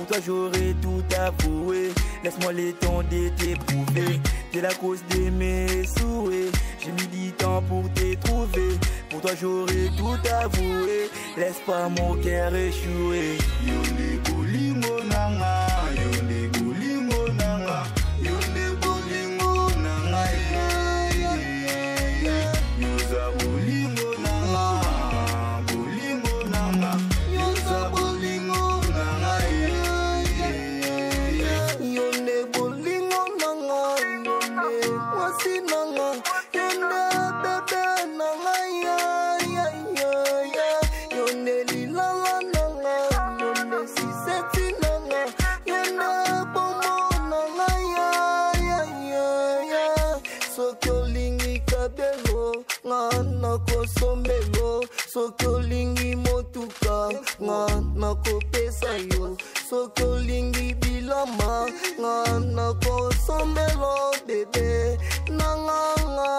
Pour toi j'aurais tout avoué. Laisse-moi le temps de t'éprouver. T'es la cause de mes souhaits. J'ai mis du temps pour te trouver. Pour toi j'aurais tout avoué. Laisse pas mon cœur échouer. Yone bolingo nanga, yone bolingo nanga, yone bolingo nanga, yoza bolingo nanga, bolingo nanga, yoza bolingo nanga, yone bolingo nanga, yone mwasi nanga, yone bebe nanga, yone lilala nanga, yone siseti nanga, yone bomo nanga, soki olingi kabelo nga nakosombelo, soki olingi motuka nga nakopesa yo, soki olingi bilama nga nakosombelo bebe nanga.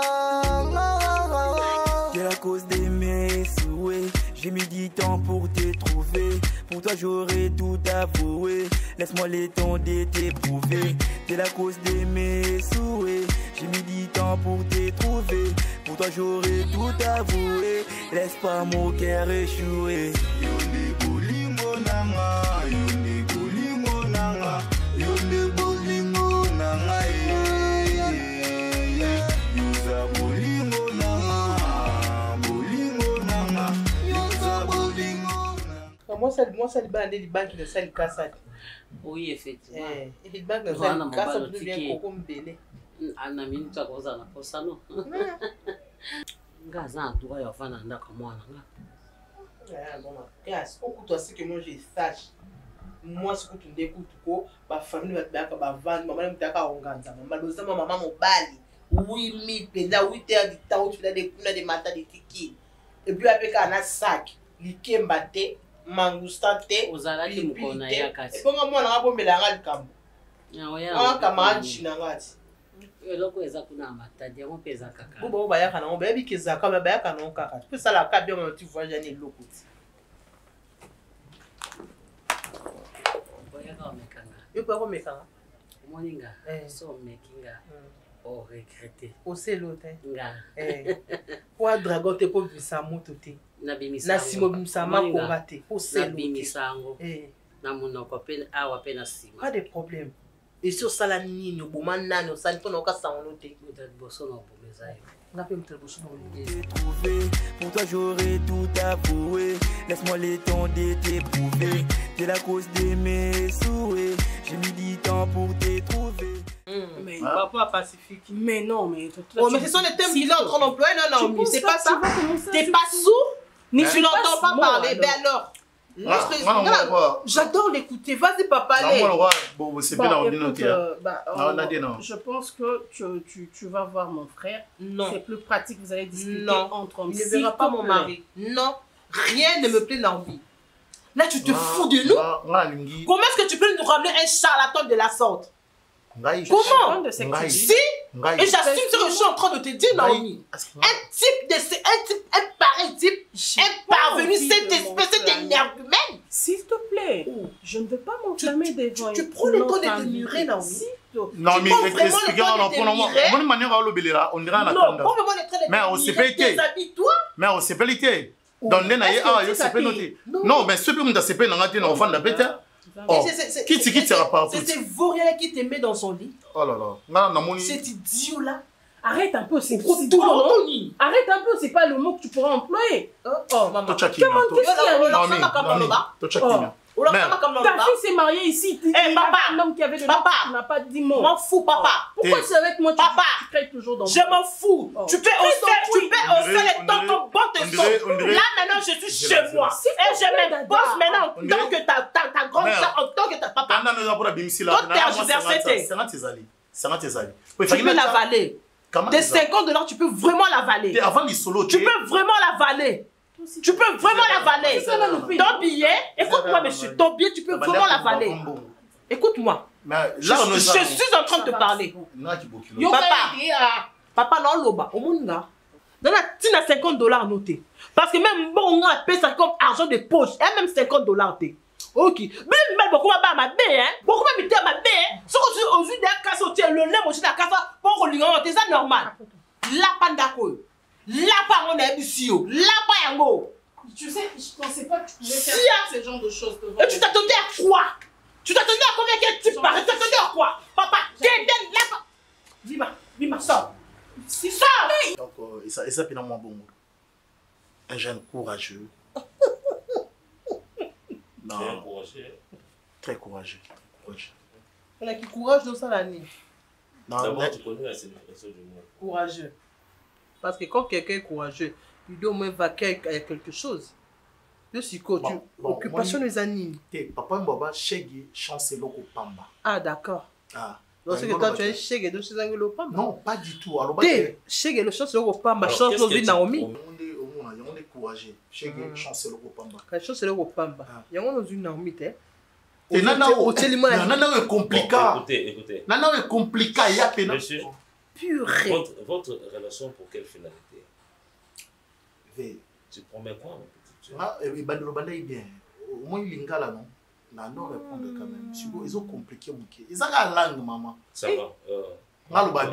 C'est la cause de mes souhaits. J'ai mis du temps pour te trouver. Pour toi j'aurais tout avoué. Laisse-moi le temps de t'éprouver. C'est la cause de mes souhaits. J'ai mis du temps pour te trouver. Pour toi j'aurais tout avoué. Laisse pas mon cœur échouer. Yone bolingo nanga, yone bolingo nanga, yone bolingo nanga, yoza bolingo nanga, bolingo nanga, yoza bolingo nanga. Moi ça libande les banques de ça cassade. Oui, effectivement. Et les banques de ça cassade devient coco mbele. Ana mini tu akoza na posa no. Ngaza ntuka ya fana ndaka mwana nga. Bon, yes, au coup toi c'est que moi je sache. Moi ce que tu n'écoutes ko ba famille va te ba vendre maman mtaka onganza maman loza maman mobali. Oui, mi penda 8 heures du temps tu fais des kuna des matins des tiki. Et puis avec un sac, likemba te, mangousta te, ozalaki mukona ya kasi. Et puis moi na bombela nga likambo. Ya camarade chinangati. Eloko eza kuna matadi yango peza kaka. Bo ba yaka na bayebi kezaka ba yaka na kaka. Tu peux ça la ka bien tu vois jani eloko. Boyaka omekanga. Yo pa ko mekanga. Moninga. So mekinga. O regretter. O selote. Nga. Kwa dragon te ko bisa moto te. Na bimisa. Na simo bimisa makonga te. O selote. Na bimisa ngo. Na monoko pe awa pe na sima. Pas de problème. Et sur ça la nini au moment nani au sani pona okasa onote. Peut-être bosso no bomeza yo. Na pe mtel bosso no trouver. Pour toi j'aurais tout avoué. Laisse-moi le temps de t'éprouver. C'est la cause de mes souhaits. J'ai mis du temps pour te trouver. Mais papa pacifique. Mais non, mais oh, mais ce sont les thèmes qu'il est en train d'employer. Non, non, c'est pas ça. T'es pas sourd, ni tu l'entends pas parler. Ben alors. J'adore l'écouter. Vas-y, papa. Je pense que tu vas voir mon frère. Non. C'est plus pratique, vous allez discuter entre hommes. Il ne verra pas mon mari. Non, rien ne me plaît dans la vie. Là, tu te fous de nous. Comment est-ce que tu peux nous ramener un charlatan de la sorte? Comment? Si, et j'assume ce que je suis en train de te dire, Naomi. Un pareil type est parvenu, cette espèce d'énergumène. S'il te plaît, je ne veux pas m'enflammer devant. Tu prends le temps de te murer, Naomi. Non, mais mais on s'est payé. Mais on s'est payé. Donc, non, mais ce que vous avez fait, on a fait. Oh, qui sera pas c'est ces vauriens qui te met dans son lit. Oh là là. Cet idiot là. Arrête un peu, c'est trop tout. Arrête un peu, c'est pas le mot que tu pourras employer. Oh, maman. Qu'est-ce qu'il y a? Ta fille s'est mariée ici. Papa, un homme qui avait de papa, n'a pas dit mot. M'en fous, papa. Pourquoi c'est avec moi papa, tu crées toujours dans je m'en fous. Tu peux hausser les temps comme bon te sauve. Là maintenant je suis chez moi. Et je m'impose maintenant en tant que ta grande soeur, en tant que ta papa. Tu peux l'avaler. Tes 50 $, tu peux vraiment l'avaler. Tu peux vraiment l'avaler. Tu peux vraiment l'avaler. Ton billet, écoute-moi monsieur, ton billet tu peux vraiment l'avaler. Écoute-moi. Je suis en train de te parler. Papa non loba, au monde là. Dans la tine à $50 noté. Parce que même bon on a payé ça comme argent de poche, et même $50 té. Ok. Mais beaucoup de ma bé, hein. Beaucoup de ma bé, hein. Ce que tu as vu des casses au tien, le lait, moi, je suis à casse pour qu'on lui rende. C'est ça normal. La pandako. La pa on est ici. La pa yango. Tu sais, je pensais pas que tu pouvais faire ce genre de choses devant. Et tu t'attendais à quoi? Tu t'attendais à combien que tu parles? Tu t'attendais à quoi? Papa, t'es là. Vima, sors. Si sors. Donc, et ça peut moins bon. Un jeune courageux. Non. Très courageux. Très courageux. On a qui courage dans ça l'année. D'abord, tu connais la signification du mot. Courageux. Parce que quand quelqu'un est courageux, il doit au moins vaquer à quelque chose. Le psycho, occupation des animes. Papa Mbaba, Chege, chancelo au Pamba. Ah, d'accord. Ah. Donc, c'est que toi, tu es Chege de chez Angelo Pamba? Non, pas du tout. Alors, Chege, le chancelo au Pamba, chancelo de Naomi. On est courageux. Chege, chancelo au Pamba. Chancelo au Pamba. Il y a une Naomi, et Nana est compliqué. Écoutez. Nana est compliqué. Monsieur, votre relation pour quelle finalité? Tu promets quoi, mon petit Dieu? Il bien. Au moins, il y a non. Non, répondre quand même. Ils ont compliqué. Ils ont la langue, maman. Ça va. Non, moi,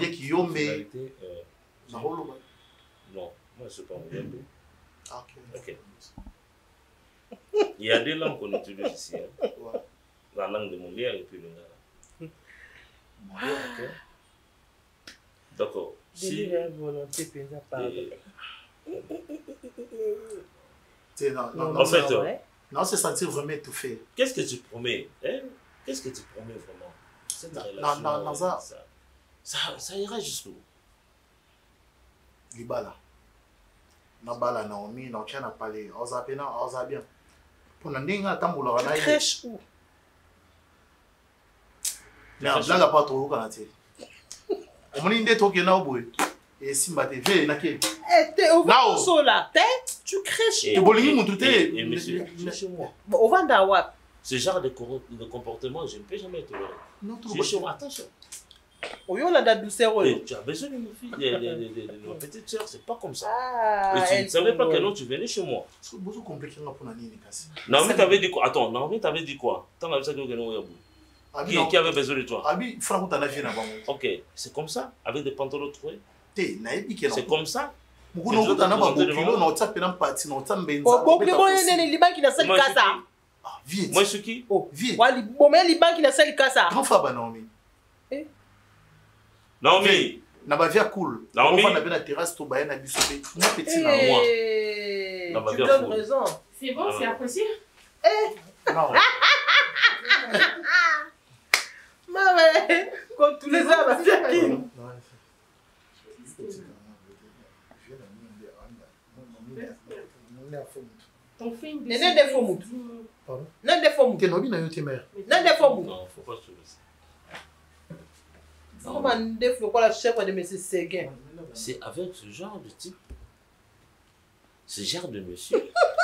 je ne suis pas Mouyambe. Ok. Il y a des langues qu'on utilise ici. Hein. La langue de Molière et puis le Ngala. Ok. D'accord. Si. En fait, non, c'est sentir vraiment étouffé. Qu'est-ce que tu promets? Qu'est-ce que tu promets vraiment? Cette relation, ça ira jusqu'où? Libala. Nabala Naomi, na tchana palé, ozapena, ozabien. Pour n'andinga tambula wana. Crèche où? Là là pas trop quand tu. On m'a dit toi que na oboué. Et Simba te fait na ke. T'es au vent là, tu crèches. Tu bolingi mon tout et monsieur, chez moi. Au vent d'Awap. Ce genre de comportement, je ne peux jamais tolérer. Non, chez moi, attention. Oh, on a de la douceur. Tu as besoin de mes filles, de ma petite soeur, c'est pas comme ça. Ah, et tu ne savais pas quel nom tu venais chez moi. C'est beaucoup compliqué pour la ligne. Naomi t'avait dit quoi? Attends, Naomi t'avait dit quoi? T'en avais ça qui avait besoin de toi? Abi, Franck, t'en as vu là-bas. Ok, c'est comme ça, avec des pantalons troués. C'est comme ça. Beaucoup de gens n'ont pas beaucoup de temps, n'ont pas parti, n'ont pas benza. Bon, les banques qui n'a pas de casa. Vite. Moi, je suis qui? Oh, vite. Bon, mais les banques qui n'a pas de casa. Grand frère, Naomi. Naomi. Na ba via cool. Naomi. On va na terrasse to ba na bisope. Mon petit na moi. Tu donnes raison. C'est bon, c'est apprécié. Non. Maman, comme tous les hommes, c'est qui? On fait une décision. N'est-ce pas mout? Pardon? N'est-ce pas mout? T'es nobi na yo te mère. N'est-ce pas mout? Non, faut pas se laisser. C'est avec ce genre de type, ce genre de monsieur,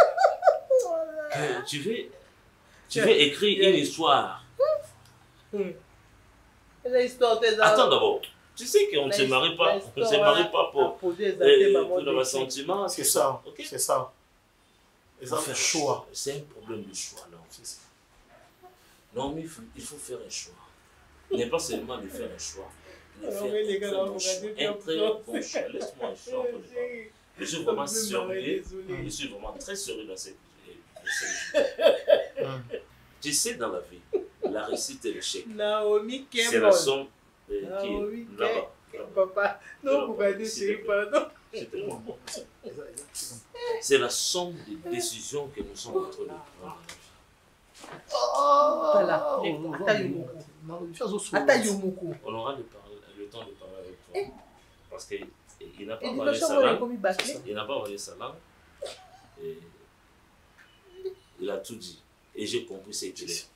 que tu veux écrire une histoire. Attends d'abord. Tu sais qu'on ne se marie pas, on ne se marie pas pour le sentiment. C'est ça, okay? C'est ça. Choix. C'est un problème de choix, non? Non, mais il faut faire un choix. Il n'est pas seulement de faire un choix. Un très bon choix. Laisse-moi un choix. Je suis vraiment sérieux. Je suis vraiment très sérieux dans cette vie. Tu sais, dans la vie, la réussite et l'échec, c'est la somme qui est là-bas. Papa, non, vous m'avez dit, pardon. C'est tellement bon. C'est la somme des décisions que nous sommes en train de prendre. On aura le temps de parler avec toi. Parce qu'il n'a pas parlé sa langue. Il n'a pas parlé sa langue. Il a tout dit. Et j'ai compris ce qu'il est.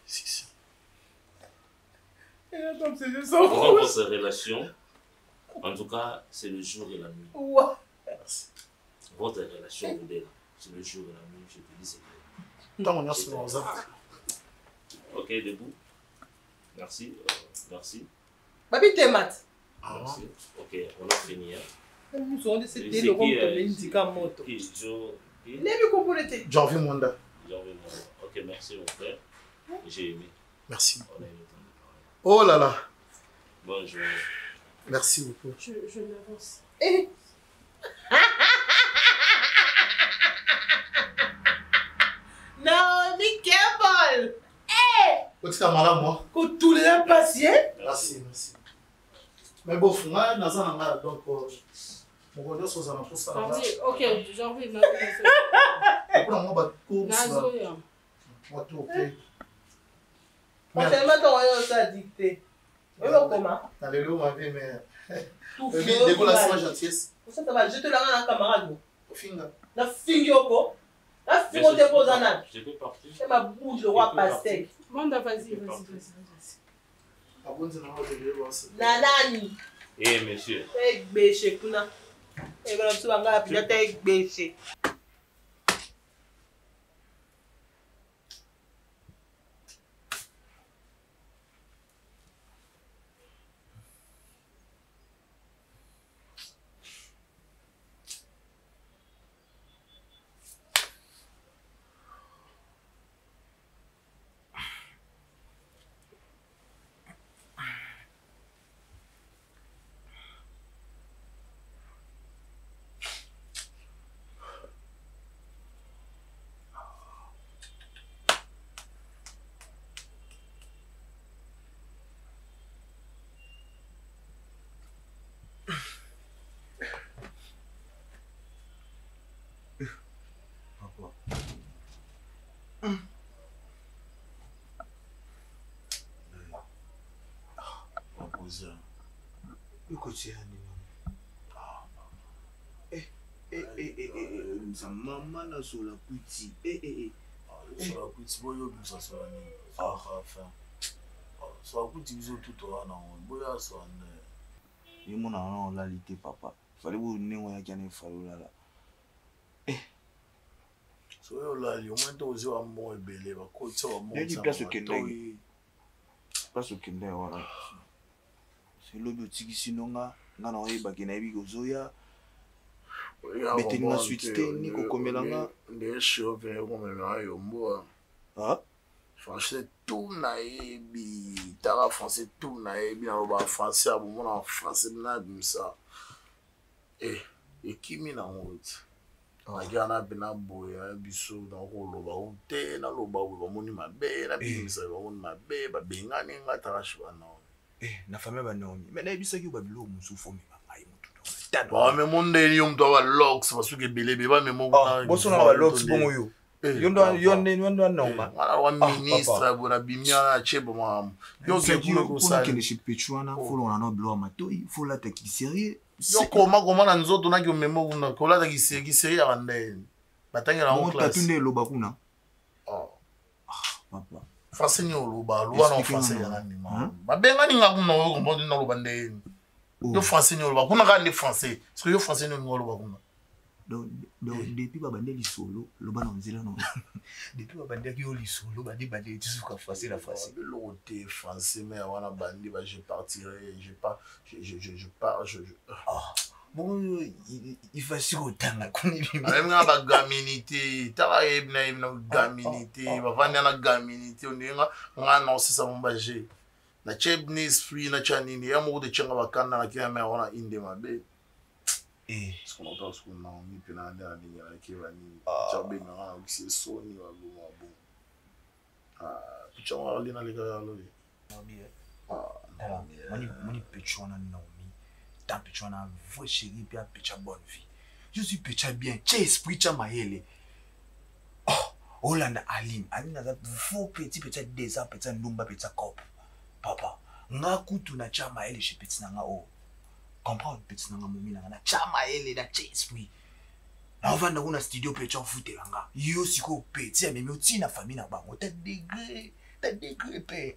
Pour ces relations, en tout cas, c'est le jour et la nuit. Votre relation, c'est le jour et la nuit. Je te dis, c'est clair. Ok, debout. Merci. Merci. Babi Temat. Merci. Ok, on a fini. Nous sommes décédés de Janvier Monda. Ok, merci mon frère. J'ai aimé. Merci. On a eu le temps de parler. Oh là là. Bonne journée. Merci beaucoup. Je m'avance. Naomi Campbell. Où tu as mal à moi? Que tous les gens passent. Merci, merci. Mais bon, moi, dans un endroit, donc, mon gondole sur un peu ça. Ok, j'en vais. Après, on va course. Moi, tout ok. On s'est mis dans un dicté. Oui, comment? Dans le lot, ma vie, mais. Tout Décollation, gentillesse. Je te la rends à un camarade. Finger. La finger, la finger te pose en âge. Je peux partir. C'est ma bouche, le roi pastèque. Manda, vas-y. Nanani. Eh, monsieur. T'es bêché, Kuna. Et voilà, tu vas me t'es bêché. Maman na sur la kuti. Sur la kuti, boyo bisa sur la ni. Enfin. Sur la kuti biso tout au na boyo sur la. Ni mon na la lité papa. Fallait vous ne on ya kane falo là. So yo la li o moins to ozi wa mo ebele ba ko tso mo. Ni place kende. Place kende wala. C'est lobi otiki sinonga ngana oyeba kena ebi gozoya. Mais tu suite ni kokomelanga les cheveux comme yo mbo. Ah, français tout naebi, tara français tout naebi na ba français a bon en français na bimsa. Et kimi na honte. Agana bina boya biso na ko loba honte na loba wo moni mabe na bimsa wo moni mabe ba bengani ngata shwa na. na famille ba Naomi. Mais na ebisa ki ba bilo musu fomi ba ai mutu. Ba me monde yo mto wa locks parce que belebe ba me mo na. Boso na ba locks bongo yo. Yondo nauma. Wala wa ministre bona bimia na chebo ma. Yo ke kuno ko sa. Ke chez Pechuana, faut on a no blow matoi, faut la teki sérieux. Yo koma na nzoto na ki memo kuna ko la teki sérieux ya rande. Batangela en classe. Tatunde loba kuna. Papa. Français ni loba, loba na français ya nani ma. Ba benga ni ngakuna ko mbondi na loba ndeni. Yo français ni loba kuna ka ni français. Parce que yo français ni loba kuna. Donc depuis babande lisolo loba na nzela no. Depuis babande ki yo lisolo bandi bandi tisuka français la français. Le côté français mais wana bandi ba je partirai, je pars. Bon il faut si otanga kuni bima. Même nga ba gaminité, tara ebna gaminité, ba vanda na gaminité onenga nga na osisa mombaje. Na chebnis free na chanini ya mo de changa bakana na kia me wana inde mabe. Ce qu'on entend ce qu'on a mis puis là il y a qui va ni chabe na c'est soni wa bon. Picha wa lina le ga lo. Moni Pechuana Naomi. Tant Pechuana voix chérie puis Pecha bonne vie. Je suis Pecha bien, che esprit cha maele. Holanda Aline na faux petit Pecha déjà Pecha numba Pecha cop. Papa, nga kutu na cha maele chez Pecha nga o. Comprendre petit nanga momi na chama ele da chespui na vanda kuna studio pe chon fute langa yo siko petit mais oti na famille na bango ta degré pe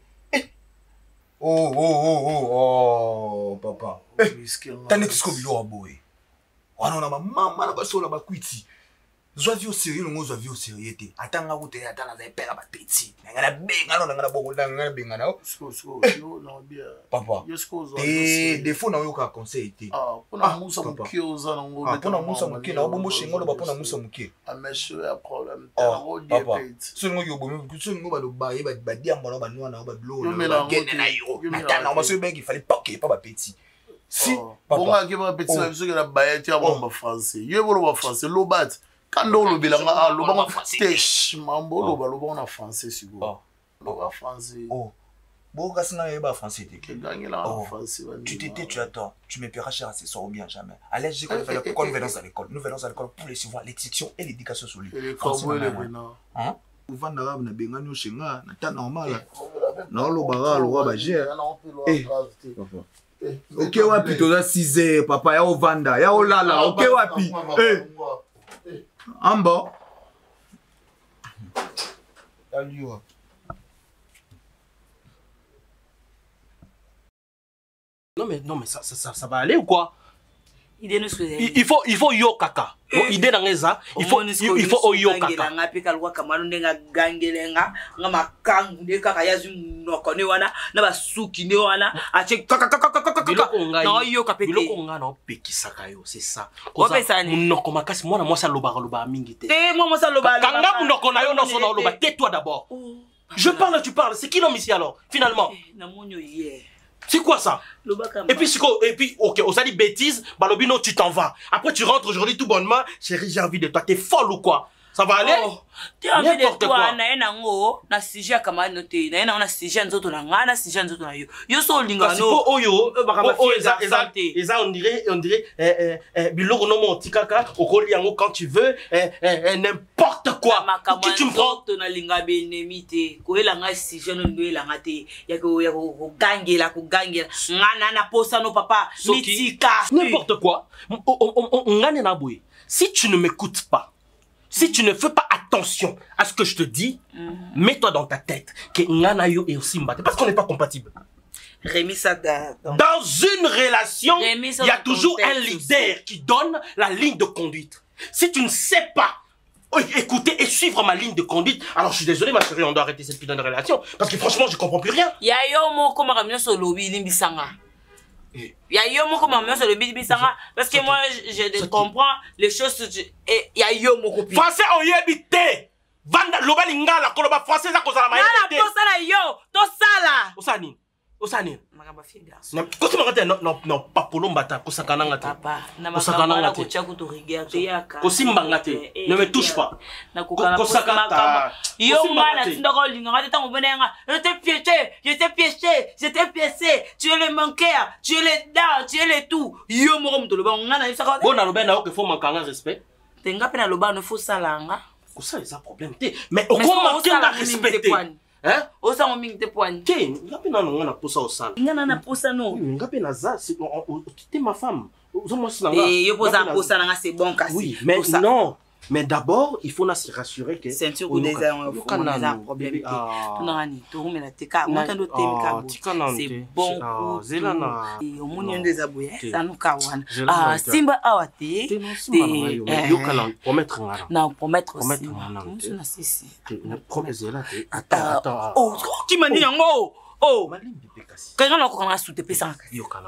oh papa tane tisko bilo boy wana na mama na basola bakwiti Zwa vie au sérieux, non, zwa vie au sérieux. Attends, on va vous dire, attends, on va perdre ma petit. On va benga, on va beaucoup d'anglais, benga, non? Papa. Des fois, on a eu un conseil. Ah, pour la mousse à mouki, pour la mousse à mouki, on a beau moucher, on a pas la mousse à mouki. Ah, mais je suis un problème. Papa. Ce nous yo bon, ce nous va le bailler, va dire moi ba nous na ba l'eau. Attends, on va se benga, il fallait pas qu'il pas petit. Si, papa. Bon, qui va petit, là, ce que la bailler, tu as bon français. Il y a bon français, l'obat. Quand on le bilan, le bon français, mambo, le bon en français, si vous. Le bon français. Oh. Bon, quand on a français, tu t'étais, tu attends, tu me paieras cher, c'est ça ou bien jamais. Allez, je dis qu'on fait quand nous venons à l'école. Nous venons à l'école pour les suivre l'exception et l'éducation sur lui. Hein? Vous vendez l'arabe, na benga nous chez nga, na ta normal. Non, le bara, le roi bagé. Ok, wapi, tu as 6 heures, papa, ya o vanda, ya o lala, ok, wapi. En bas. Non mais ça va aller ou quoi? Il faut yo kaka. Idée dans les ça, il faut yo kaka. Nga pika lwa kamano ndenga gangelenga nga makangu de kaka yazu nokone wana na basuki ne wana ache kaka na yo kapete biloko nga na opekisaka yo, c'est ça. Munoko makasi mwana mwasa loba mingi te. Te moi ça loba. Kanga munoko na yo no so na loba, tais-toi d'abord. Je parle, tu parles. C'est qui l'homme ici alors finalement? Na monyo hier. C'est quoi ça? Et puis, ok, on s'est dit bêtise, Balobino, tu t'en vas. Après, tu rentres aujourd'hui tout bonnement. Chérie, j'ai envie de toi. T'es folle ou quoi? Ça va aller? Tu as envie de toi, na sujet comme un noté. Na sujet nzoto na nga, na sujet nzoto na yo. Yo so lingano. On dirait, biloko no mo tikaka, okoli yango quand tu veux, n'importe quoi. Qui tu me prends? Na linga benemite. Ko elanga sujet no elanga te. Ya ko gangela. Ngana na posa no papa, mitika. N'importe quoi. Ngane na boy. Si tu ne m'écoutes pas, si tu ne fais pas attention à ce que je te dis, mets-toi dans ta tête que Nganayo et aussi Mbate, parce qu'on n'est pas compatibles. Dans une relation, il y a toujours un leader qui donne la ligne de conduite. Si tu ne sais pas écouter et suivre ma ligne de conduite, alors je suis désolé ma chérie, on doit arrêter cette putain de relation, parce que franchement je comprends plus rien. Parce que moi je comprends les choses et il y a yo mon copine. Français on y habite. Vanda lobalinga la koloba français za kozala maye. Na posa na yo, to sala. Osani. Magamba fie garçon. Kosi magate non pas polo mbata kosakana ngate. Papa, na magamba na kocha ko to regarder yaka. Kosi mbangate. Ne me touche pas. Na kokala kosakana. Yo mana tindako linga ngate tango benenga. Je t'ai piégé. Tu es le manqueur, tu es le dents, tu es le tout. Yo mo mto loba ngana isaka. Bon na loba na ko faut manquer respect. Tenga pe na loba no faut salanga. Ça c'est un problème. Mais au comment qu'elle respecté? Hein? Osa mo mingi te poani. Ke, ngapi na ngana posa osala. Ngana na posa no. Ngapi na za, c'était ma femme. Yo posa na c'est bon kasi. Oui, mais non. Mais d'abord, il faut se rassurer que ceinture ou des problème. Tunani, to rumela teka, ngotando temika bo. C'est bon. Au moni des abouye, ça nous kawana. Ah, simba awate. Yo kana promettre ngara. Non, promettre aussi. Na sisi. Na promesse là. Attends. Oh, qui m'a dit yango? Oh. Quand on a sous te pesa. Yo kana.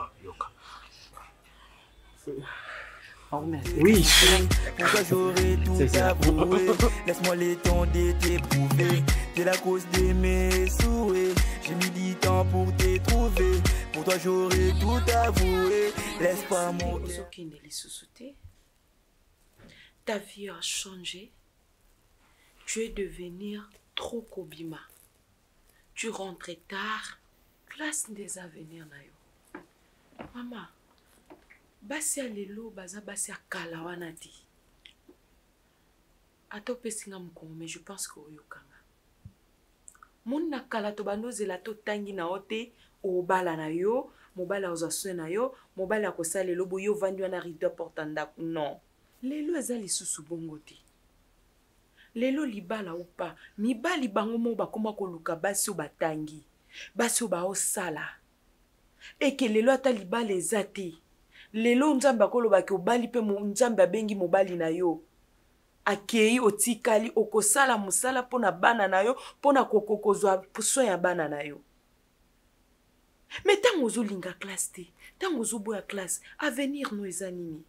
Oui, pour toi j'aurais tout avoué. Laisse-moi les temps d'éprouver. T'es la cause de mes souhaits. J'ai mis du temps pour te trouver. Pour toi j'aurais tout avoué. Laisse pas mon cœur. Ta vie a changé. Tu es devenu trop Kobima. Tu rentres tard. Place des avenirs na yo. Maman. Basi alelo baza basi akala wana ti. Ato pesinga mkongo mais je pense que oyokanga. Mon nakala to banozela to tangi na ote obala na yo, mobala ozaswe na yo, mobala kosala lelo boyo vandi wana rido portanda non. Lelo ezali susu bongo te. Lelo libala ou pas, mibali bango mo bakoma koluka basi o batangi. Basi o ba osala. Et que lelo ata libala ezate. Lelo nzamba koloba ke obali pe nzamba bengi mobali na yo. akei otikali okosala musala pona bana na yo pona kokozwa soin ya bana na yo. Mais tant ozo linga classe te, tant ozo boya classe, avenir no eza nini?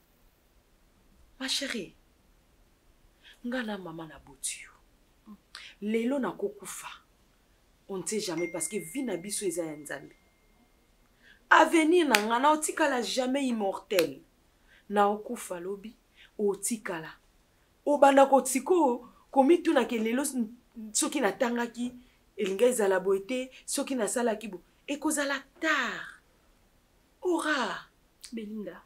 Ma chérie, ngana mama na botu yo. Lelo na kokufa. On ne sait jamais parce que vie na biso eza ya nzambe. Avenir na ngana otikala jamais immortel. Na okufa lobi otikala. Obanda kotiko komitu na kelelo soki na tangaki elinga ezala boete soki na salaki bo ekozala tard. Ora Belinda.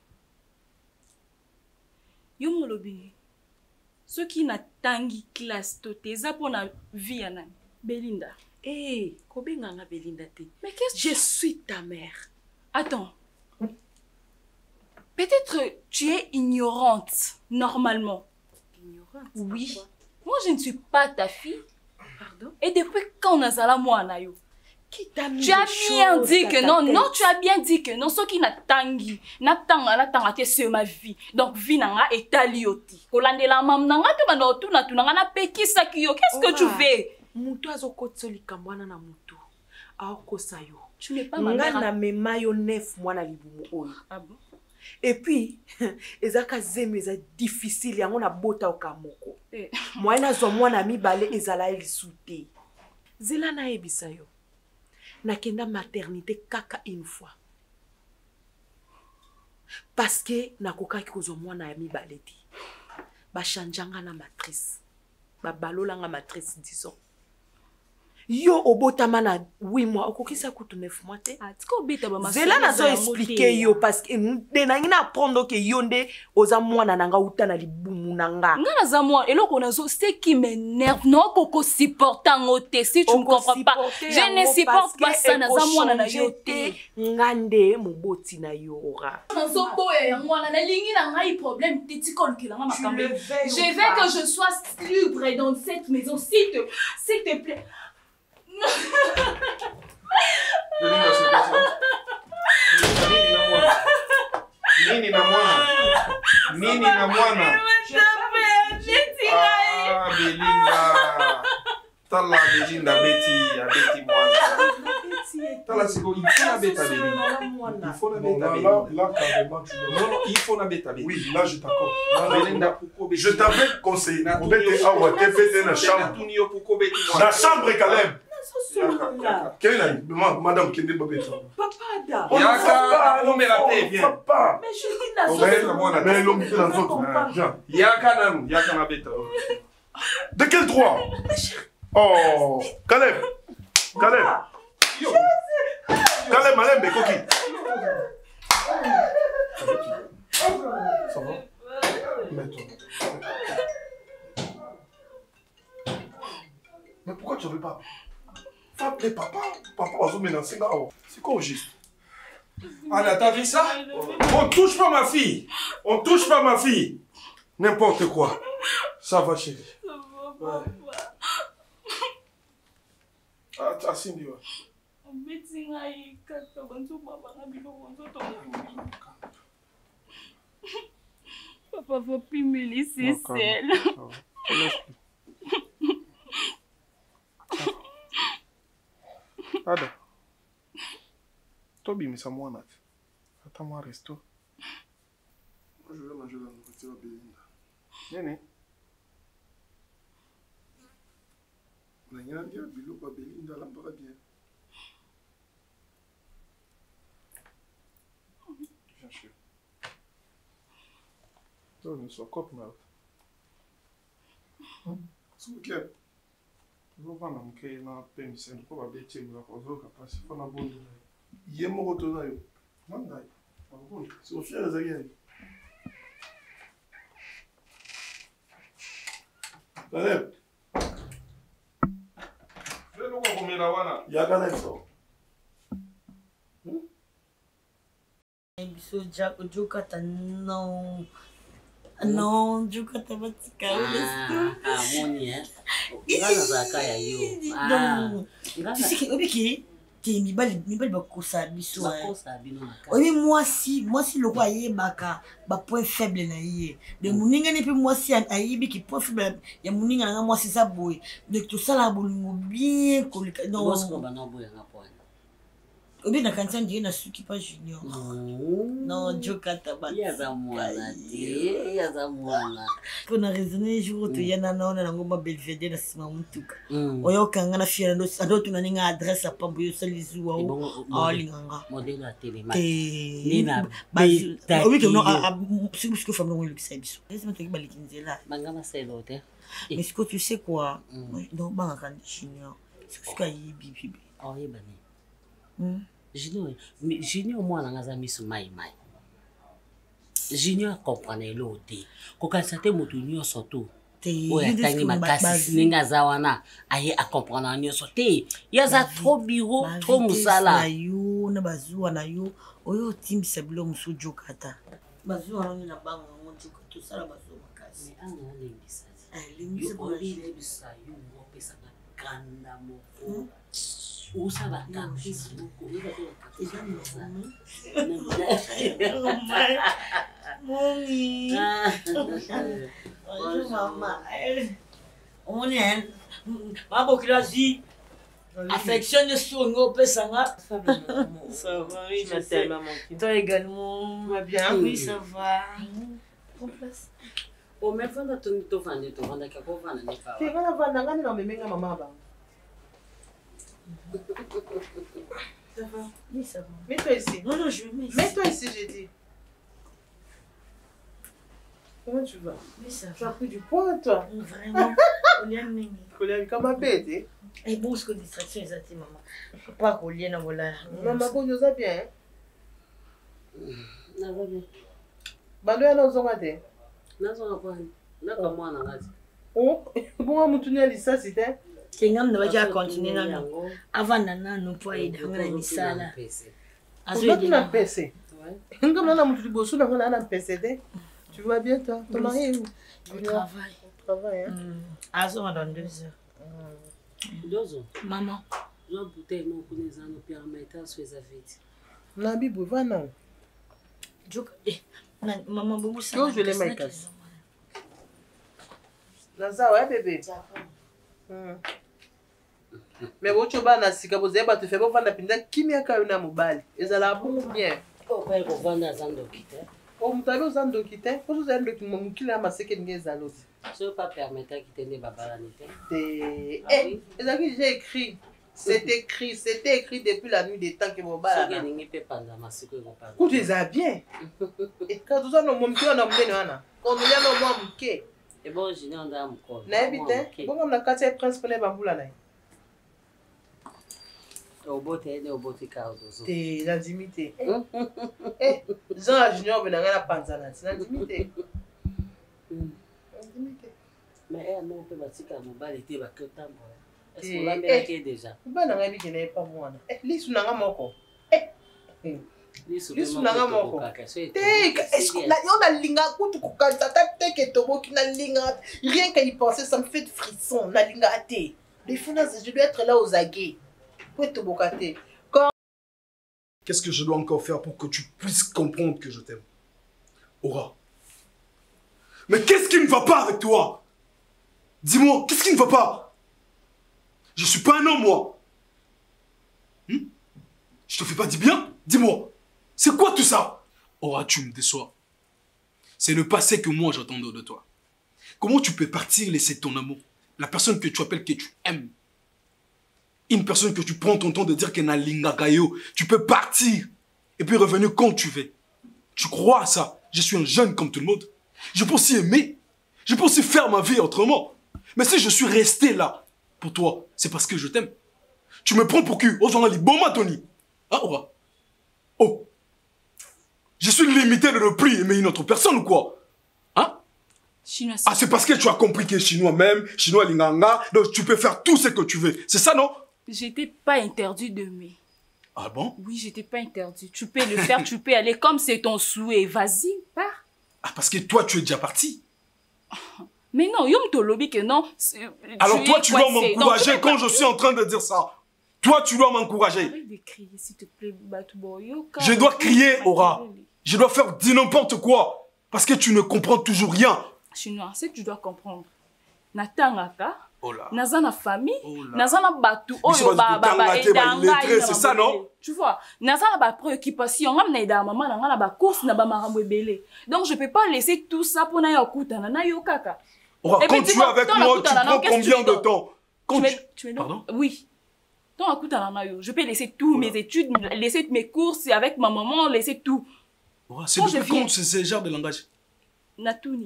Yo molobi. Soki na tangi classe tote eza pona vie ya nani? Belinda. Eh, kobenganga Belinda te. Mais qu'est-ce que je suis ta mère. Attends. Peut-être tu es ignorante, normalement. Ignorante? Oui. Moi, je ne suis pas ta fille. Pardon? Et depuis quand on a ça là, moi, Nayo? Qui t'a mis tu as bien dit que non, non, tu as bien dit que non. Ce qui n'a tangi, n'a tanga, c'est ma vie. Donc, vie nanga est alioti. Kolande la mam nanga, tu vas dans tout, na peki sakio. Qu'est-ce que tu veux? Mutu azokotoli kamwana na mutu. Aokosayo. Tu n'es pas ma mère. Ngana memayo 9 mois na libumu oyo. Ah bon? Et puis, ezaka zeme eza difficile yango na bota okamoko. Moi na zo mwana mibale ezala elisute. Zela na ebisa yo. Nakenda maternité kaka une fois. Parce que nakokaki kozo mwana ya mibale ti. Ba chanjanga na matrice. Ba balolanga matrice disons. Yo obotama na 8 mois okokisa kutu 9 mois te. Zela na zo expliquer yo parce que de na ngina apprendre que yo nde oza mwana nanga uta na libumu nanga. Ngana za moi eloko nazo ce qui m'énerve non koko supporter ngote si tu ne comprends pas. Je ne supporte pas ça na za mwana na yo te. Ngande moboti na yo ora. Nazo boye mwana na lingi na ngai problème titikol kilanga makambe. Je veux que je sois libre dans cette maison s'il te plaît. Nini na mwana? Ah, Belinda. Tala Belinda Betty mwana. Tala siko il faut la beta Belinda. Il faut la beta Belinda. Là carrément tu dois. Non, il faut la beta Belinda. Oui, là je t'accorde. Belinda pourquoi je t'avais conseillé pour bete awa te fete na chambre. La chambre Caleb. Madame Kende Babeta. Papa, Yaka, on me la paix, viens. Papa. Mais je dis la mais l'homme qui est dans l'autre. Yaka na beta. De quel droit? Oh, Caleb. Caleb, Malem Bekoki. Ça va? Mets-toi. Mais pourquoi tu ne veux pas? Faut appeler papa. Papa va se menacer là. C'est quoi au juste? Anna, t'as vu ça? On touche pas ma fille. On touche pas ma fille. N'importe quoi. Ça va, chérie. Ça va, papa. Ah, t'as Cindy, ouais. Papa, faut plus me laisser seule. Ada. Tobi, mais ça moi, Nat. Attends-moi, resto. Moi, je vais manger la nourriture à Belinda. Néné. On a rien à dire, Bilo, pas Belinda, là, pas bien. Bien sûr. Non, ne sois cop, Nat. C'est ok. Je vais prendre un peu de permission. Je vais prendre un peu de temps. Je vais prendre un peu de temps. Je vais prendre un peu de temps. C'est au fier, les amis. Caleb. Je vais le voir combien là-bas. Il y a Caleb, ça. Non, Jukata Batika. Moni, hein? Ngana zaka ya yo. Non. Tu sais que Obiki, te mibali bakosa biso oyebi mwasi le roi ayebaka bapoint faible na ye de moninga ne mpe mwasi ayebi ki point faible ya moninga nanga mwasi eza boye donc tosala bolingo bien koleka obi na kanisa ndiye na suki pa junior non jokata ba yaza mwana kona raisonner jour to yana naona nango ma belvedere na sima mutuka oyokanga na fiera ndo tunaninga adresse apa boyo salizuwa o linganga modèle à télé nina oui que non ce que famille le bisa biso laisse-moi te balikinzela bangama selote mais ce que tu sais quoi donc banga kan junior ce que yibi oh yebani Junior moi nanga miso mai Junior comprendre l'autre quand ça te moto nyonso to oya tangi makasi ninga zawana aye a comprendre nyonso te yaza trop bureau trop musala yo na bazuwa na yo oyo timbisa bilo musu jokata bazuwa na banga ngojuka to sala bazuwa makasi anga lembisa lembisa yo ngopesa kanda moko usa bakapisi Mommy. Bonjour maman. On est Maman Kilasi. Affection de son pesanga. Ça va, oui, je sais. Toi également. Va bien. Oui, ça va. En place. Au même temps, tu vas vendre, tu vas vendre quelque chose. Tu vas vendre, tu vas vendre, maman. Ça va? Oui, ça va. Mets-toi ici. Non, je vais mettre. Mets-toi ici, j'ai dit. Comment tu vas? Oui, ça va. Tu as pris du poids, toi? Vraiment. Collier, comment bête? Et bon, ce que distraction, ils ont dit, maman. Pas collier, non, voilà. Maman, vous ça bien? Ça va bien. Balo, elle a osé. Non, ça va pas. Là, comme moi, on a dit. Oh, bon, on m'a ça, c'était. Kengam na baja continuer na avant nana no po ida ngana misala azo na PC ngam na mutu bosu na ngana na PC de tu vas bien toi ton mari est où au travail hein azo dans 2 heures 2 heures maman la bouteille mon connaissant nous permettre à se zaveti na bibu vana juk maman bobu ça je les maïkas naza ouais bébé mais vous tu vas na sika vous avez pas te faire vous vendre pinda kimia ka na mobile ezala bon bien oh pas ko vendre zando kite oh mutalo zando kite pour ça ndo kimukila maseke ngeza loti je pas permettre kite ne babala nite eh ezaki j'ai écrit c'était écrit depuis la nuit des temps que mobile so ningi pe panda masiko ko panda ku tu es bien et quand vous en mon mkiwa na mdeni wana quand nous yana moi mke et bon je n'en dame ko na ebite bon na kati principal bambula na obote ne obote ka ozo te la dimité Jean Junior benanga na panzana na dimité mais elle non peut batika mobile était ba que tambo est-ce qu'on l'a mérité déjà ba na ngabi kene pas moi lisu nanga moko lisu nanga moko on a linga kutu kokanta te ke toboki na linga rien qu'à y penser ça me fait de frisson na linga te les finances je dois être là aux aguets pour te bocater. Qu'est-ce que je dois encore faire pour que tu puisses comprendre que je t'aime? Aura. Mais qu'est-ce qui ne va pas avec toi? Dis-moi, qu'est-ce qui ne va pas? Je suis pas un homme, moi. Je te fais pas du bien? Dis-moi. C'est quoi tout ça? Aura, tu me déçois. C'est le passé que moi j'attendais de toi. Comment tu peux partir laisser ton amour? La personne que tu appelles, que tu aimes. Une personne que tu prends ton temps de dire qu'elle n'a l'ingagayo. Tu peux partir et puis revenir quand tu veux. Tu crois à ça? Je suis un jeune comme tout le monde. Je peux aussi aimer. Je peux aussi faire ma vie autrement. Mais si je suis resté là pour toi, c'est parce que je t'aime. Tu me prends pour qui? Oh, j'en ai bon Tony. Ah, oh. Je suis limité de ne plus aimer une autre personne ou quoi? Hein? Chinois. Ah, c'est parce que tu as compris que chinois même, chinois linganga, donc tu peux faire tout ce que tu veux. C'est ça, non? J'étais pas interdit d'aimer. Ah bon? Oui, j'étais pas interdit. Tu peux le faire, tu peux aller comme c'est ton souhait. Vas-y, pars. Ah, parce que toi, tu es déjà parti. Mais non, yom to lobby que non. Alors toi, tu dois m'encourager quand je suis en train de dire ça. Toi, tu dois m'encourager. Arrête de crier, s'il te plaît, Batouboyo. Je dois crier, Aura. Je dois faire dire n'importe quoi. Parce que tu ne comprends toujours rien. Chinois, c'est que tu dois comprendre. Natangaka, naza na famille, naza na batu, oyo c'est ça, non? Tu vois, naza na ba préoccupation, ngam na ida maman na ngana ba course na ba marambo ebele. Donc je peux pas laisser tout ça pour na yokuta na yo kaka. Quand tu es avec moi, tu prends combien de temps? Pardon? Oui. Je peux laisser tous mes études, laisser mes courses avec ma maman, laisser tout. C'est depuis quand ce genre de langage? Natuni.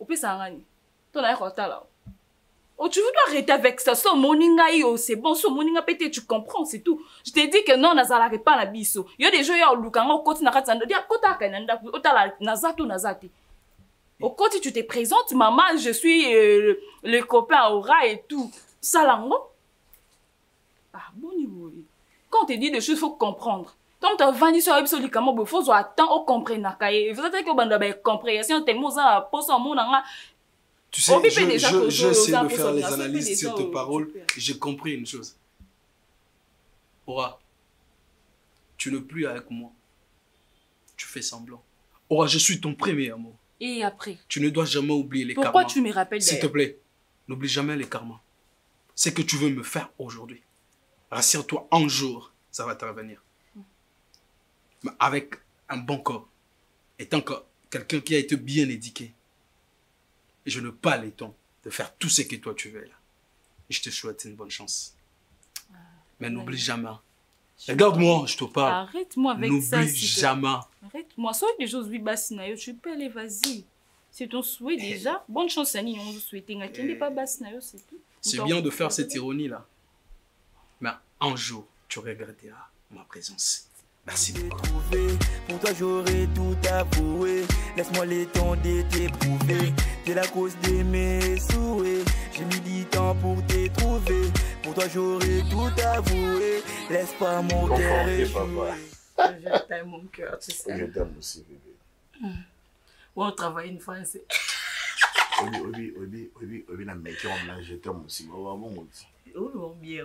Oh, tu veux arrêter avec ça? So moninga c'est bon, so moninga pété, tu comprends, c'est tout. Je t'ai dit que non, nazalare pas la biso. Il y a des gens qui ont le côté na katanda, dia kota kananda, otala nazato nazati. Au côté tu te présentes, maman, je suis le copain Aura et tout. Salango. Ah bon niveau. Quand on te dit des choses, il faut comprendre. Quand tu as vendu sur l'épisode, il faut attendre au comprendre. Vous êtes que vous avez compréhension, tu tu sais, j'essaie de faire les analyses sur tes paroles. J'ai compris une chose. Aura, tu n'es plus avec moi. Tu fais semblant. Aura, je suis ton premier amour. Et après? Tu ne dois jamais oublier les karmas. Pourquoi tu me rappelles? S'il te plaît, n'oublie jamais les karmas. C'est que tu veux me faire aujourd'hui. Rassure-toi, un jour, ça va te revenir. Mais avec un bon corps, étant quelqu'un qui a été bien éduqué, je n'ai pas le temps de faire tout ce que toi tu veux là. Et je te souhaite une bonne chance. Mais n'oublie jamais. Regarde-moi, je te parle. Arrête-moi avec ça. N'oublie jamais. Arrête-moi. Soit des choses, oui, Bassinayo, tu peux aller, vas-y. C'est ton souhait déjà. Bonne chance, Annie, on vous souhaite. C'est tout. C'est bien de faire cette ironie là. Mais un jour, tu regretteras ma présence. Merci. Pour toi, j'aurais tout avoué. Laisse-moi le temps de t'éprouver. T'es la cause de mes souhaits. J'ai mis du temps pour te trouver. Pour toi, j'aurais tout avoué. Laisse pas mon cœur échouer. Je t'aime, mon cœur, tu sais. Je t'aime aussi, bébé. On travaille une fois, c'est. Obi, la mec, je t'aime aussi. Oh, bien.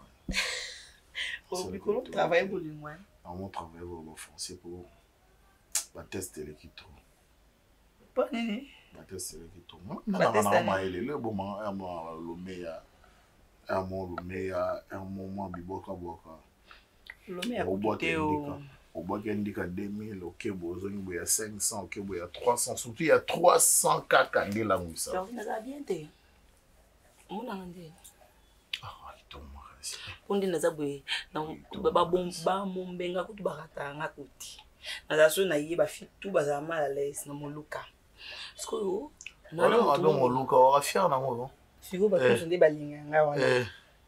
On travaille pour lui, moi. On travaille pour le français pour la test de l'équipe. Pas néné. La test de l'équipe. Le moment, le meilleur. Un moment, biboka boka. Le meilleur. Au bois qui indique 2000, ok, il y a 500, ok, il y a 300, surtout il y a 300 cas qui là où ça. On a bien été. On a dit. Ah, il tombe. On dit naza boye na ba bomba mombenga kutu bakata nga kuti. Naza so na yeba fit tout baza mal à l'aise na moluka. Parce que yo na lo moluka wa fier na ngo. Figo ba ko sonde balinga nga wana.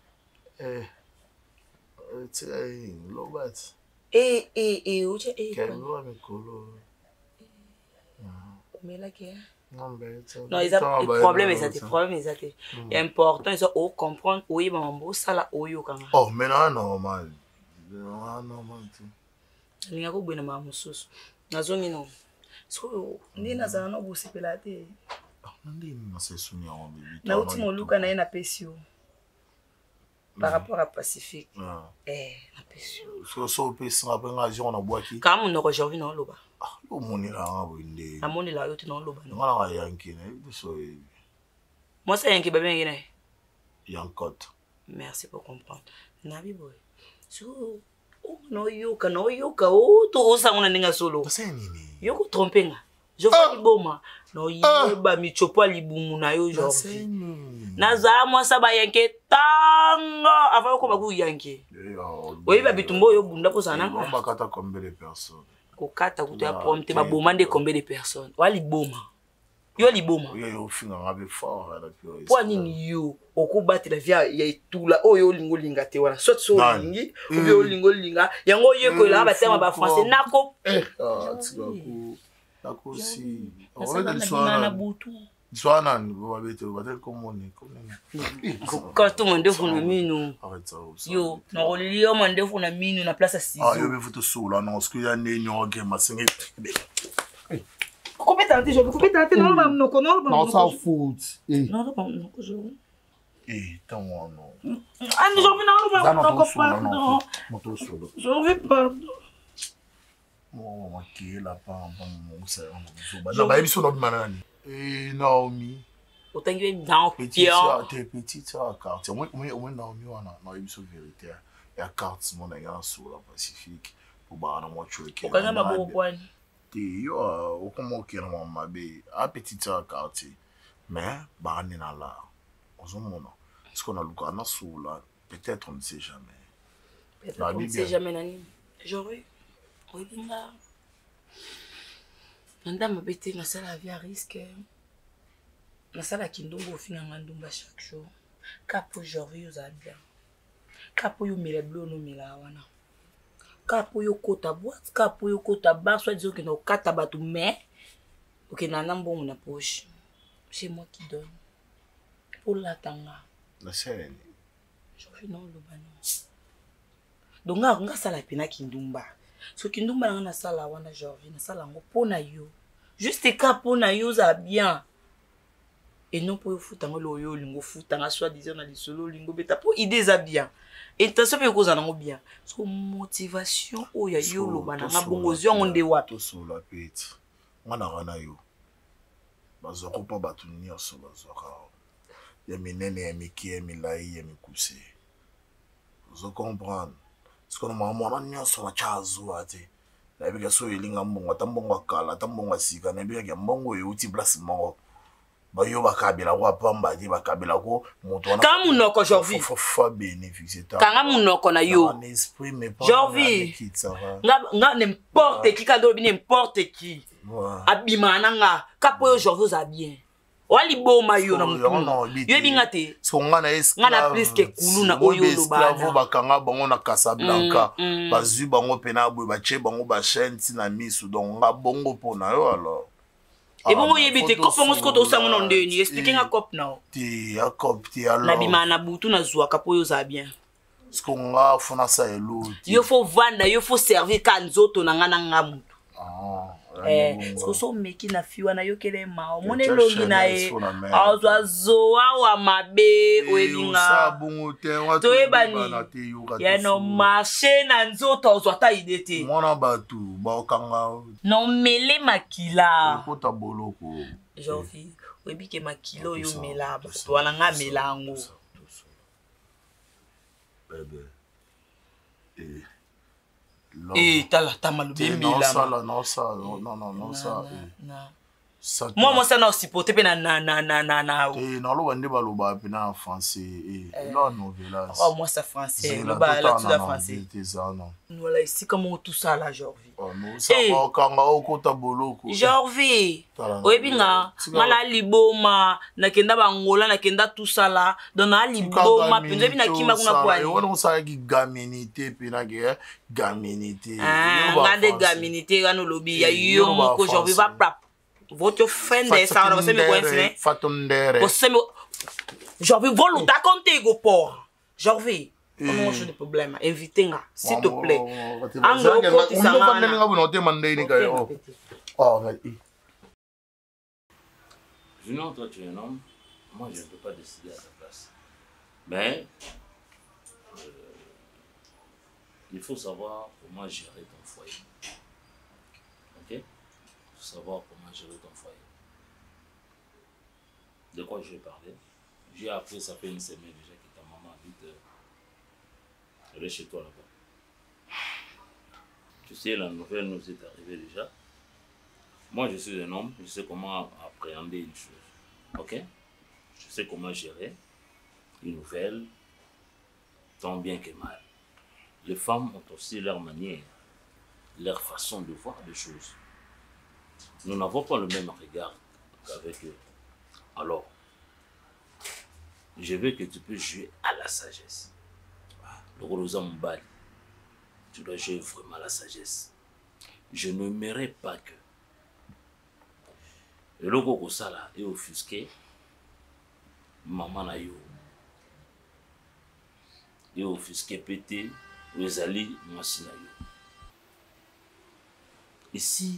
Lobat. Oche Kelo mikolo. Mais là que non, le problème est ça, le problème est ça. C'est important, il faut comprendre où il va en ça là où il va. Oh, mais non, normal. Normal. Il y a beaucoup de mamoussous. Nazongi non. So, ni nazana no bosi pelate. Ndi c'est souvenir en bébé. Na uti moluka na ena pesio. Par rapport à Pacifique. Na pesio. So pesi na benga jour na boaki. Comme on aujourd'hui non loba. Lo moni la ngabinde. Na moni la yote non loba. Ngala yanki na so. Moi c'est yanki ba bien ngina. Yankot. Merci pour comprendre. Nabi boy. So no yoka o to osangona ninga solo. C'est nini? Yoko trompenga. Je vois liboma. No yeba michopo libumu na yo aujourd'hui. Nazala moi ça ba yanke tanga avant ko ba ku yanke. Oui ba bitumbo yo bunda ko sana. On va kata combien de personnes? Ko kata kutu ya prompte ba boma de combien de personnes? Wa liboma. Yo liboma. Yo finga ngabe fort la pio. Po nini yo okubati la via ya itula oyo lingo linga te wana. Soit so lingi, oyo lingo linga. Yango yeko la ba tema ba français nako. Tikaku. Nako si. On va dire soir. Soir nan, on va dire comment on est. Quand tout le monde est na minu. Yo, na rolio monde est na minu na place assise. Ah, yo be futo solo non, parce que ya nenyo game masingi. Compétente, je compétente non ba mnoko non ba. Non ça foot. Non ba mnoko je. Eh, tant non. Ah, j'en vais pardon. Oh, ok, là, pas Naomi. Autant que dans Petite soeur, carte. Moi, Naomi, on a une vérité. Il y a carte, mon gars, sur la Pacifique. Pour barrer moi, tu es qui. Quand même, à beau point. Yo, au comment qui est mon mabé, à petite soeur, carte. Mais, barrer n'a là. Est-ce qu'on a le cas sous là? Peut-être on ne sait jamais. Peut-être on ne sait jamais, Nani. J'aurais. Oui, là. Madame Bété, ma salle à vie à risque. Ma salle à Kindongo, au final, Mandumba chaque jour. Capo, j'aurais aux bien. Capo, yo mille bleu, no mille awana. Capo, yo kota boîte, capo, yo kota bar, soit disant que nos quatre abatou, mais. Ok, nanam bon, on a poche. C'est moi qui donne. Pour la tanga. La scène. Je fais non le banon. Donc on a sala pena kindumba. So kindumba na sala wana Jorvi na sala ngo pona yo. Juste ka pona yo za bien. Et non pour futa ngo yo lingo futa na soit disant na lisolo lingo beta pour idée za bien. Intention pe ko za ngo bien. So motivation o ya yo lo bana na bongo zio ngonde wato so la pete. Ngana wana yo. Bazoko pa batu nyonso bazoko. Ya minene ya miki ya milai ya mikuse. Vous comprenez? Ce qu'on m'a dit, c'est que chazo ate. Na bika so yelinga mbongo tambongo kala tambongo sika na bika mbongo yuti place mongo. Ba yo bakabila kwa pamba di bakabila ko moto wana. Kama munoko Jorvi. Faut bénéficier ta. Kanga munoko na yo. Jorvi. Nga n'importe qui kado n'importe qui. Abimana nga kapo yo Jorvi za bien. Wali boma yo na mutu. Yo bingate. Ngana plus que kulu na oyo lo bana. Esclave bakanga bango na Casablanca. Bazu bango pena boy bache bango ba chaîne na misu donc nga bongo pona yo alors. Et bon yebite kopo ngosko to sango na ndeni. Explique nga kop now. Ti ya kop ti alors. Na bimana butu na zwa kapo yo za bien. Skonga fona sa elo. Yo faut vanda, yo faut servir kanzoto na ngana ngamu. So meki na fiwa na yo kele ma omone longi na e azwa zoa wa mabe oelinga to ebani ya no marché na nzoto azwa ta idete mona batu ba okanga no mele makila kota boloko Jorvi oebike makilo yo mela to wana nga melango bebe Eh, tala tamalubi mila. Non, ça. Moi, ça n'a aussi porté na. Eh, non, le wende baloba pena en français. Eh, non, novela. Oh, moi, ça français. Le bas là, tout français. Non. Nous là ici comment tout ça là, Jorvi. Oh, non, ça va kanga okota boloko. Jorvi. Oebinga, mala liboma, na kenda bangola, na kenda tout ça là. Dans na liboma, penza bina kima kuna kwa. Eh, on ça qui gaminité pena que gaminité. Ah, ngande gaminité gano lobi ya yo moko Jorvi va prap. Votre friend est ça, on va se me coincer. Fatondere. Jorvi, vole ta compte go por. Jorvi, on a de problème. Invitez-nga, s'il te plaît. Junior, toi tu es un homme. Moi je ne peux pas décider à ta place. Mais il faut savoir comment gérer ton foyer. Ok? Il faut savoir comment gérer ton foyer. De quoi je vais parler? J'ai appris, ça fait une semaine déjà que ta maman habite. Elle est chez toi là-bas. Tu sais, la nouvelle nous est arrivée déjà. Moi, je suis un homme, je sais comment appréhender une chose. Ok? Je sais comment gérer une nouvelle, tant bien que mal. Les femmes ont aussi leur manière, leur façon de voir les choses. Nous n'avons pas le même regard qu'avec eux. Alors, je veux que tu puisses jouer à la sagesse. Le rôle aux hommes bali, tu dois jouer vraiment à la sagesse. Je n'aimerais pas que le logo Kosala est offusqué, maman na yo, est offusqué pété, les alliés, moi si na yo. Ici,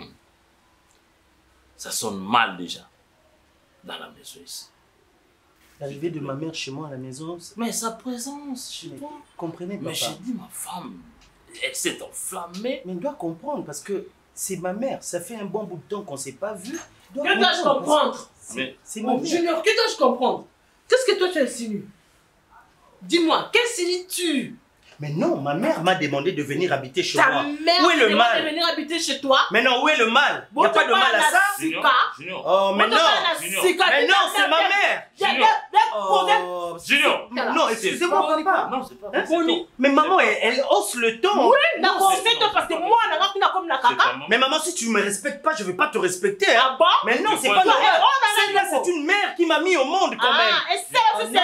ça sonne mal déjà dans la maison ici. L'arrivée de ma mère chez moi à la maison... Mais sa présence chez toi... Comprenez, papa. Mais j'ai dit, ma femme, elle s'est enflammée. Mais elle doit comprendre parce que c'est ma mère. Ça fait un bon bout de temps qu'on ne s'est pas vu. Que dois-je comprendre? C'est mon Junior, que dois-je comprendre? Qu'est-ce que toi tu insinues? Dis-moi, qu'insinues-tu? Mais non, ma mère m'a demandé de venir habiter chez Ta moi. mère Où est le demande mal? de venir habiter chez toi? Mais non, où est le mal? Il n'y a pas de mal à ça. Junior. Oh, mais non. Mais non, c'est ma mère. Junior. Non, excusez-moi, papa. Non, c'est pas vrai. Mais maman, elle hausse le ton. Oui, d'accord, c'est toi parce que moi, on a comme la caca. Mais maman, si tu ne me respectes pas, je ne vais pas te respecter. Ah bon? Mais non, c'est pas normal. Celle-là, c'est une mère qui m'a mis au monde quand même. Ah, et c'est une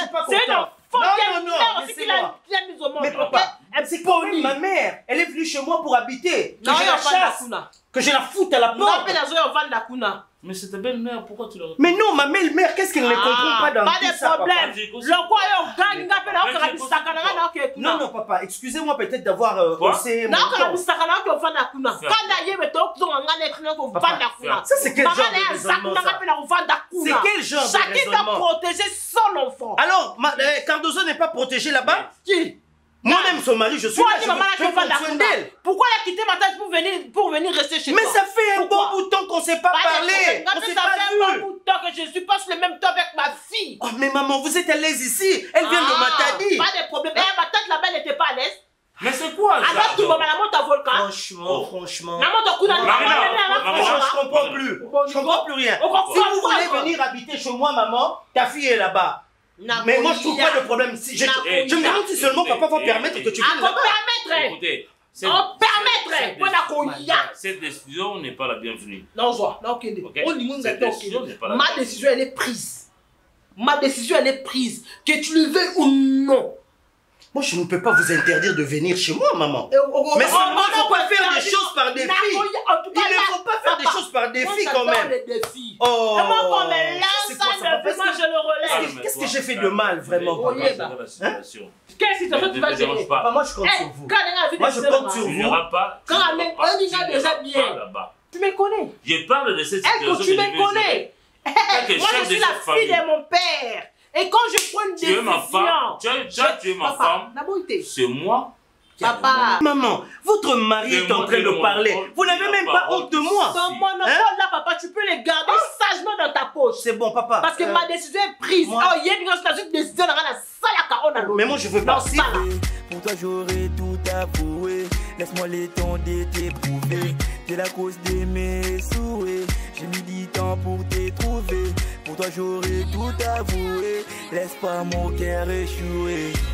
mais papa, c'est comme ma mère. Elle est venue chez moi pour habiter. Que je la chasse. Que je la foute à la porte. Mais c'est ta belle-mère, pourquoi tu l'aurais... Mais non, ma belle-mère, qu'est-ce qu'elle ne comprend pas dans pas tout de ça, problème. Non, non, papa, excusez-moi peut-être d'avoir haussé mon ton. Ça, c'est quel genre de raisonnement, ça? C'est quel genre de raisonnement? Chacun doit protéger son enfant. Alors, Cardozo n'est pas protégé là-bas? Qui? Moi-même, son mari, je suis là, je veux prendre soin d'elle. Pourquoi elle a quitté ma tante pour venir rester chez toi? Mais ça fait un bon bout de temps qu'on ne s'est pas parlé. On s'est pas vu. Ça fait un bon bout de temps que je suis pas sur le même temps avec ma fille. Oh, mais maman, vous êtes à l'aise ici. Elle vient de Matadi. Pas de problème. Ma tante là-bas n'était pas à l'aise. Mais c'est quoi ça? Alors tu vas la monte à volcan. Franchement. La monte à coup je comprends plus. Je comprends plus rien. Si vous voulez venir habiter chez moi, maman, ta fille est là-bas. Mais moi, je trouve pas de problème. Je me demande si seulement papa va permettre que tu viennes là-bas. Écoutez, cette décision n'est pas la bienvenue. Non, ma décision, elle est prise. Ma décision, elle est prise. Que tu le veuilles ou non. Moi, je ne peux pas vous interdire de venir chez moi, maman. Mais seulement, il ne faut pas faire des choses par défi. Il ne faut pas faire des choses par défi, quand même. Oh, je le relève. Qu'est-ce que j'ai fait de mal, vraiment? Quelle situation tu vas gérer? Papa, moi, je compte sur vous. Moi, je compte sur vous. Quand on déjà bien. Tu me connais. Je parle de cette situation. Tu me connais. Moi, je suis la fille de mon père. Et quand je prends une décision... Tu es ma femme. C'est moi. Papa. Maman, votre mari est en train de parler. Vous n'avez même pas honte de moi. Ton monopole là, papa, tu peux les garder sagement dans ta poche. C'est bon, papa. Parce que ma décision est prise. Oh, il y a une décision dans la salle. Mais moi, je veux partir. Pour toi, j'aurais tout avoué. Laisse-moi les temps t'éprouver. T'es la cause de mes souhaits. J'ai mis du temps pour t'éprouver. Pour toi, j'aurais tout avoué. Laisse pas mon cœur échouer.